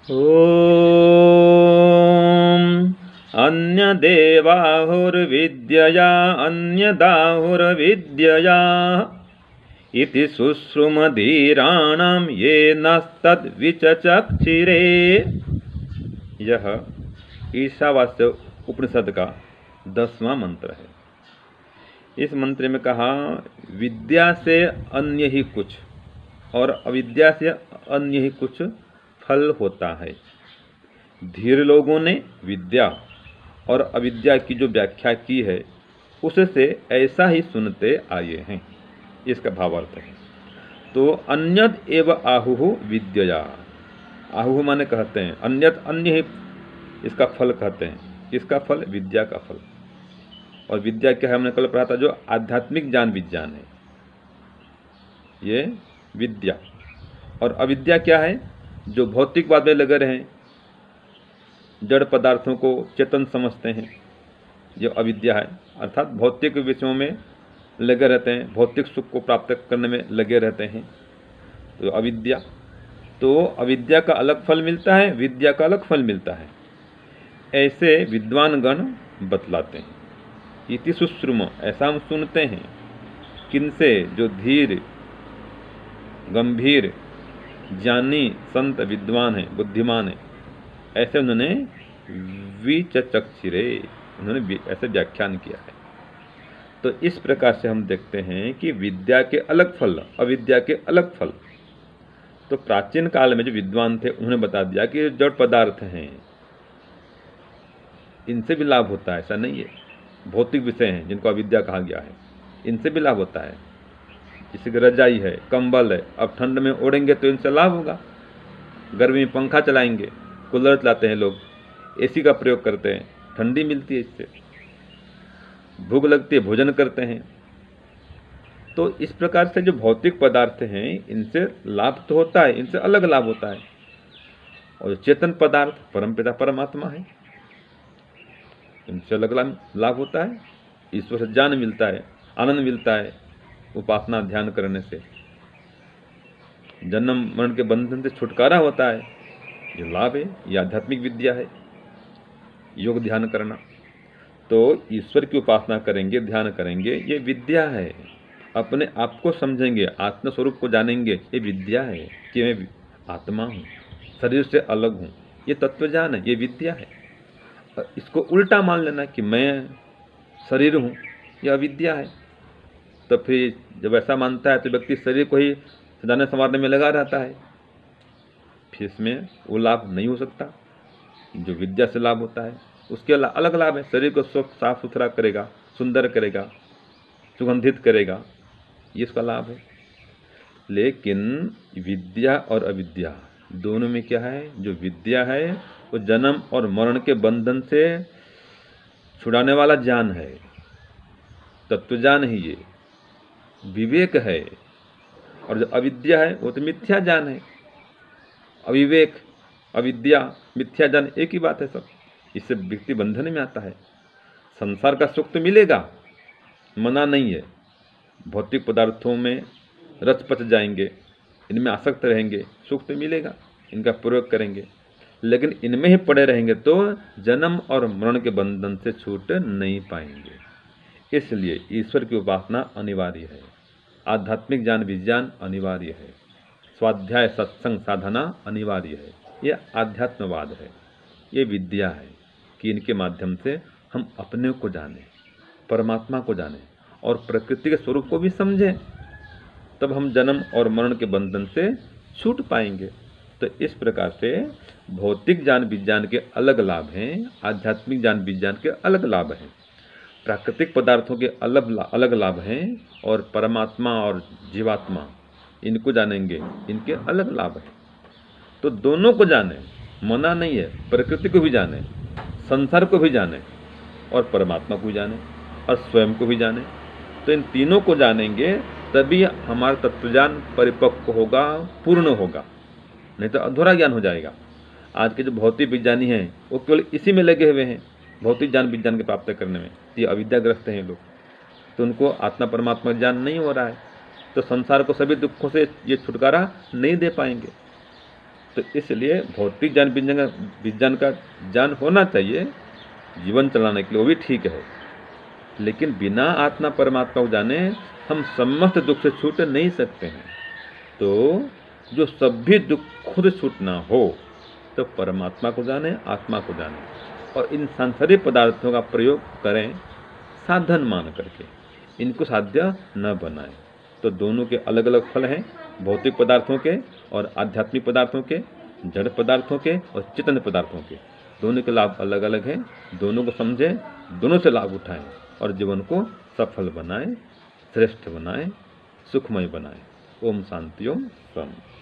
ॐ अन्यदेवाहुर्विद्यया अन्यदाहुर्विद्यया इति शुश्रुमधीराणां येनस्तद्विचचक्षिरे। यह ईशावास्य उपनिषद का 10वां मंत्र है। इस मंत्र में कहा विद्या से अन्य ही कुछ और अविद्या से अन्य ही कुछ फल होता है। धीर लोगों ने विद्या और अविद्या की जो व्याख्या की है उससे ऐसा ही सुनते आए हैं। इसका भावार्थ है तो अन्यद एव आहुः विद्यया। आहुः माने कहते हैं अन्यत अन्य ही इसका फल कहते हैं। किसका फल? विद्या का फल। और विद्या क्या है? हमने कल पढ़ा था जो आध्यात्मिक ज्ञान विज्ञान है ये विद्या। और अविद्या क्या है? जो भौतिकवाद में लगे रहे, जड़ पदार्थों को चेतन समझते हैं, जो अविद्या है। अर्थात भौतिक विषयों में लगे रहते हैं, भौतिक सुख को प्राप्त करने में लगे रहते हैं, तो अविद्या। तो अविद्या का अलग फल मिलता है, विद्या का अलग फल मिलता है। ऐसे विद्वान गण बतलाते हैं। इति शुश्रुम, ऐसा हम सुनते हैं। किनसे? जो धीर गंभीर ज्ञानी संत विद्वान है, बुद्धिमान है, ऐसे उन्होंने विचचक्षिरे, उन्होंने ऐसे व्याख्यान किया है। तो इस प्रकार से हम देखते हैं कि विद्या के अलग फल, अविद्या के अलग फल। तो प्राचीन काल में जो विद्वान थे उन्होंने बता दिया कि जड़ पदार्थ हैं इनसे भी लाभ होता है, ऐसा नहीं है। भौतिक विषय हैं जिनको अविद्या कहा गया है, इनसे भी लाभ होता है। जैसे कि रजाई है, कंबल है, अब ठंड में ओढ़ेंगे तो इनसे लाभ होगा। गर्मी में पंखा चलाएंगे, कूलर चलाते हैं लोग, एसी का प्रयोग करते हैं, ठंडी मिलती है इससे। भूख लगती है, भोजन करते हैं। तो इस प्रकार से जो भौतिक पदार्थ हैं इनसे लाभ तो होता है, इनसे अलग लाभ होता है। और जो चेतन पदार्थ परमपिता परमात्मा है, इनसे अलग लाभ होता है। ईश्वर से ज्ञान मिलता है, आनंद मिलता है उपासना ध्यान करने से। जन्म मरण के बंधन से छुटकारा होता है, ये लाभ है, ये आध्यात्मिक विद्या है। योग ध्यान करना, तो ईश्वर की उपासना करेंगे, ध्यान करेंगे, ये विद्या है। अपने आप को समझेंगे, आत्मस्वरूप को जानेंगे, ये विद्या है कि मैं आत्मा हूँ, शरीर से अलग हूँ, ये तत्वज्ञान है, ये विद्या है। इसको उल्टा मान लेना कि मैं शरीर हूँ, यह अविद्या है। तो फिर जब ऐसा मानता है तो व्यक्ति शरीर को ही सजाने संवारने में लगा रहता है, फिर इसमें वो लाभ नहीं हो सकता जो विद्या से लाभ होता है। उसके अलग लाभ है, शरीर को साफ सुथरा करेगा, सुंदर करेगा, सुगंधित करेगा, ये इसका लाभ है। लेकिन विद्या और अविद्या दोनों में क्या है? जो विद्या है वो जन्म और मरण के बंधन से छुड़ाने वाला ज्ञान है, तत्वज्ञान ही ये विवेक है। और जो अविद्या है वो तो मिथ्या ज्ञान है। अविवेक, अविद्या, मिथ्या ज्ञान एक ही बात है सब। इससे व्यक्ति बंधन में आता है। संसार का सुख तो मिलेगा, मना नहीं है। भौतिक पदार्थों में रच पच जाएंगे, इनमें आसक्त रहेंगे, सुख तो मिलेगा, इनका प्रयोग करेंगे। लेकिन इनमें ही पड़े रहेंगे तो जन्म और मरण के बंधन से छूट नहीं पाएंगे। इसलिए ईश्वर की उपासना अनिवार्य है, आध्यात्मिक ज्ञान विज्ञान अनिवार्य है, स्वाध्याय सत्संग साधना अनिवार्य है। ये आध्यात्मवाद है, ये विद्या है कि इनके माध्यम से हम अपने को जानें, परमात्मा को जानें और प्रकृति के स्वरूप को भी समझें। तब हम जन्म और मरण के बंधन से छूट पाएंगे। तो इस प्रकार से भौतिक ज्ञान विज्ञान के अलग लाभ हैं, आध्यात्मिक ज्ञान विज्ञान के अलग लाभ हैं, प्राकृतिक पदार्थों के अलग लाभ हैं, और परमात्मा और जीवात्मा इनको जानेंगे, इनके अलग लाभ हैं। तो दोनों को जाने, मना नहीं है। प्रकृति को भी जाने, संसार को भी जाने, और परमात्मा को भी जाने, और स्वयं को भी जाने। तो इन तीनों को जानेंगे तभी हमारा तत्वज्ञान परिपक्व होगा, पूर्ण होगा, नहीं तो अधूरा ज्ञान हो जाएगा। आज के जो भौतिक विज्ञानी हैं वो केवल इसी में लगे हुए हैं, भौतिक ज्ञान विज्ञान के प्राप्त करने में। ये अविद्याग्रस्त हैं लोग, तो उनको आत्मा परमात्मा ज्ञान नहीं हो रहा है, तो संसार को सभी दुखों से ये छुटकारा नहीं दे पाएंगे। तो इसलिए भौतिक ज्ञान विज्ञान का ज्ञान होना चाहिए जीवन चलाने के लिए, वो भी ठीक है, लेकिन बिना आत्मा परमात्मा को जाने हम समस्त दुख से छूट नहीं सकते हैं। तो जो सभी दुख खुद छूटना हो तो परमात्मा को जाने, आत्मा को जाने, और इन सांसारिक पदार्थों का प्रयोग करें साधन मान करके, इनको साध्य न बनाएं। तो दोनों के अलग अलग फल हैं, भौतिक पदार्थों के और आध्यात्मिक पदार्थों के, जड़ पदार्थों के और चेतन पदार्थों के, दोनों के लाभ अलग अलग हैं। दोनों को समझें, दोनों से लाभ उठाएं और जीवन को सफल बनाएं, श्रेष्ठ बनाएं, सुखमय बनाएं। ओम शांति, ओम शांति।